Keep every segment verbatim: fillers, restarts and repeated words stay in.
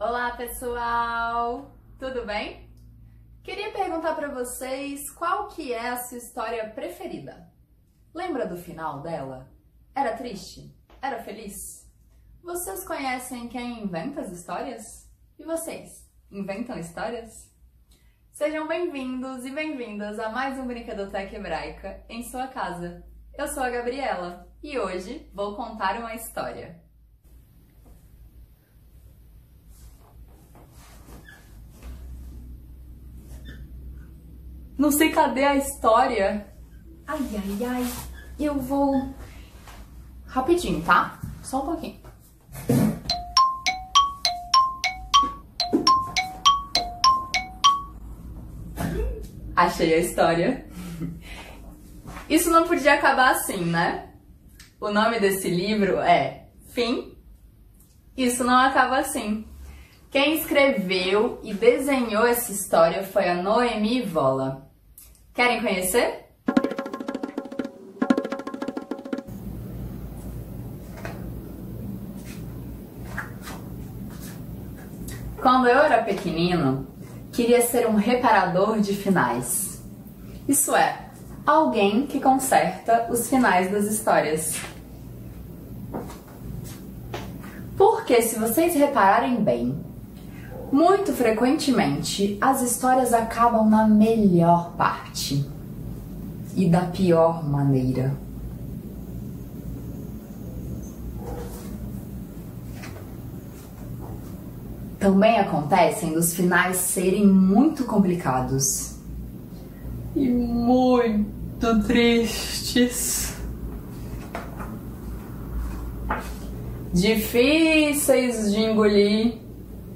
Olá, pessoal! Tudo bem? Queria perguntar para vocês qual que é a sua história preferida. Lembra do final dela? Era triste? Era feliz? Vocês conhecem quem inventa as histórias? E vocês, inventam histórias? Sejam bem-vindos e bem-vindas a mais um Brinquedoteca Hebraica em sua casa. Eu sou a Gabriela e hoje vou contar uma história. Não sei cadê a história. Ai, ai, ai. Eu vou... Rapidinho, tá? Só um pouquinho. Achei a história. Isso não podia acabar assim, né? O nome desse livro é Fim. Isso não acaba assim. Quem escreveu e desenhou essa história foi a Noemi Vola. Querem conhecer? Quando eu era pequenino, queria ser um reparador de finais. Isso é, alguém que conserta os finais das histórias. Porque se vocês repararem bem, muito frequentemente, as histórias acabam na melhor parte e da pior maneira. Também acontecem dos finais serem muito complicados e muito tristes, difíceis de engolir.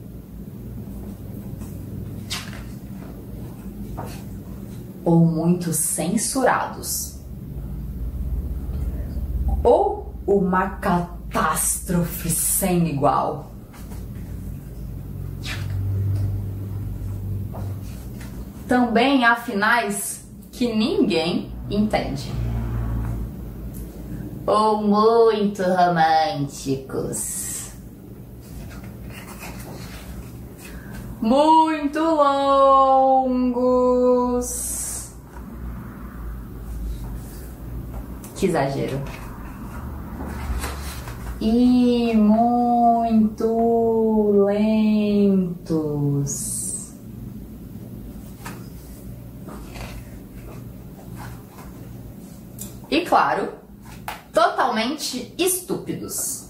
Ou muito censurados, ou uma catástrofe sem igual. Também há finais que ninguém entende, ou muito românticos, muito longos. Que exagero. E muito lentos. E claro, totalmente estúpidos.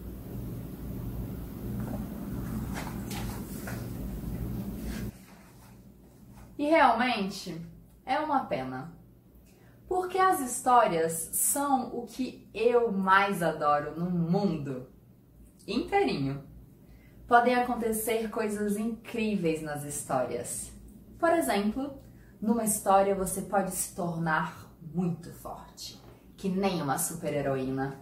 E realmente é uma pena. Porque as histórias são o que eu mais adoro no mundo inteirinho. Podem acontecer coisas incríveis nas histórias. Por exemplo, numa história você pode se tornar muito forte, que nem uma super-heroína.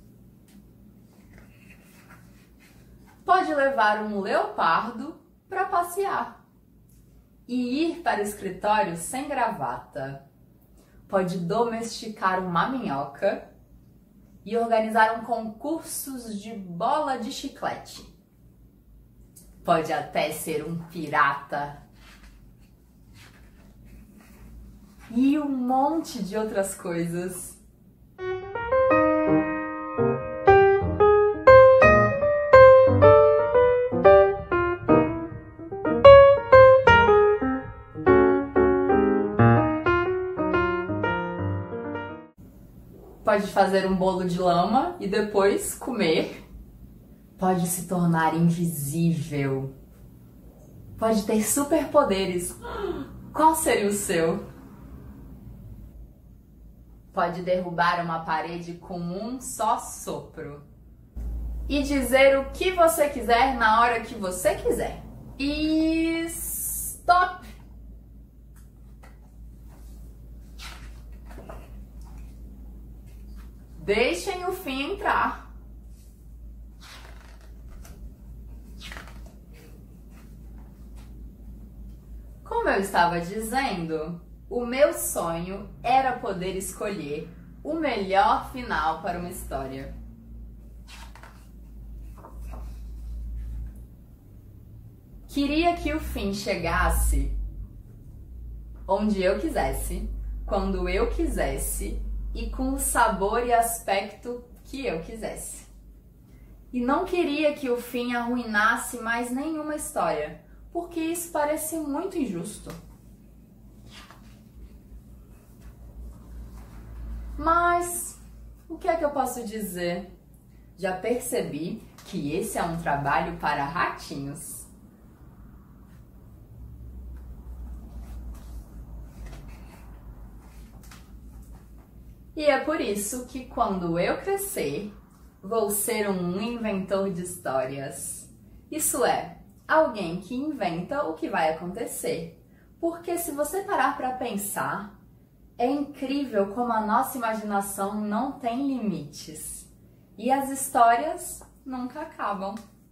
Pode levar um leopardo para passear e ir para o escritório sem gravata. Pode domesticar uma minhoca e organizar um concurso de bola de chiclete. Pode até ser um pirata. E um monte de outras coisas. Pode fazer um bolo de lama e depois comer. Pode se tornar invisível. Pode ter superpoderes. Qual seria o seu? Pode derrubar uma parede com um só sopro. E dizer o que você quiser na hora que você quiser. E stop! Deixem o fim entrar. Como eu estava dizendo, o meu sonho era poder escolher o melhor final para uma história. Queria que o fim chegasse onde eu quisesse, quando eu quisesse e com o sabor e aspecto que eu quisesse. E não queria que o fim arruinasse mais nenhuma história, porque isso parece muito injusto. Mas o que é que eu posso dizer? Já percebi que esse é um trabalho para ratinhos. E é por isso que quando eu crescer, vou ser um inventor de histórias. Isso é, alguém que inventa o que vai acontecer. Porque se você parar para pensar, é incrível como a nossa imaginação não tem limites. E as histórias nunca acabam.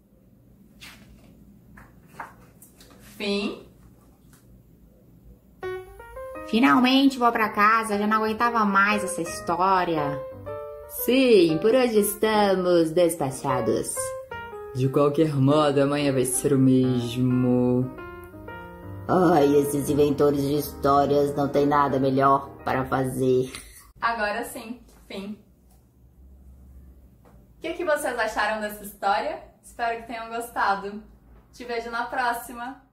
Fim. Finalmente vou pra casa, já não aguentava mais essa história. Sim, por hoje estamos despachados. De qualquer modo, amanhã vai ser o mesmo. Ai, esses inventores de histórias não tem nada melhor para fazer. Agora sim, fim. O que, que vocês acharam dessa história? Espero que tenham gostado. Te vejo na próxima!